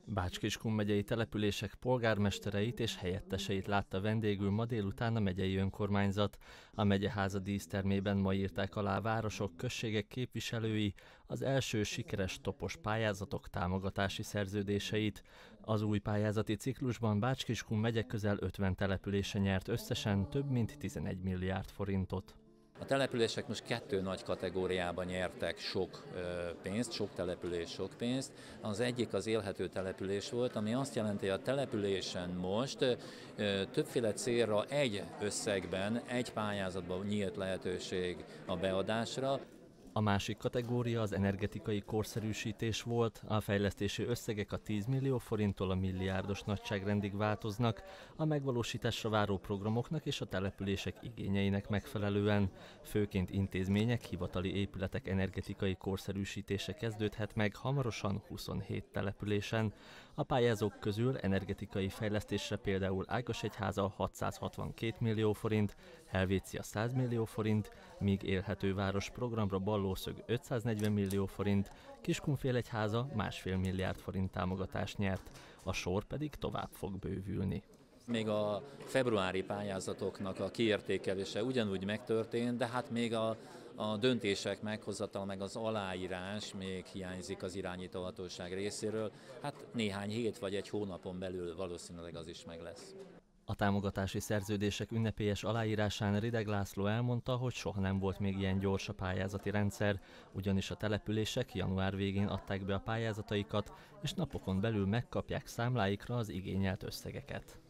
Bács-Kiskun megyei települések polgármestereit és helyetteseit látta vendégül ma délután a megyei önkormányzat. A megyeháza dísztermében ma írták alá a városok, községek képviselői az első sikeres topos pályázatok támogatási szerződéseit. Az új pályázati ciklusban Bács-Kiskun megye közel 50 települése nyert összesen több mint 11 milliárd forintot. A települések most 2 nagy kategóriában nyertek sok pénzt, sok település sok pénzt. Az egyik az élhető település volt, ami azt jelenti, hogy a településen most többféle célra egy összegben, egy pályázatban nyílt lehetőség a beadásra. A másik kategória az energetikai korszerűsítés volt, a fejlesztési összegek a 10 millió forinttól a milliárdos nagyságrendig változnak, a megvalósításra váró programoknak és a települések igényeinek megfelelően. Főként intézmények, hivatali épületek energetikai korszerűsítése kezdődhet meg hamarosan 27 településen. A pályázók közül energetikai fejlesztésre például Ágasegyháza 662 millió forint, Helvécia 100 millió forint, míg élhető város programra Ballószög 540 millió forint, Kiskunfélegyháza 1,5 milliárd forint támogatást nyert, a sor pedig tovább fog bővülni. Még a februári pályázatoknak a kiértékelése ugyanúgy megtörtént, de hát még a döntések meghozatala, meg az aláírás még hiányzik az irányítóhatóság részéről. Hát néhány hét vagy egy hónapon belül valószínűleg az is meg lesz. A támogatási szerződések ünnepélyes aláírásán Rideg László elmondta, hogy soha nem volt még ilyen gyors a pályázati rendszer, ugyanis a települések január végén adták be a pályázataikat, és napokon belül megkapják számláikra az igényelt összegeket.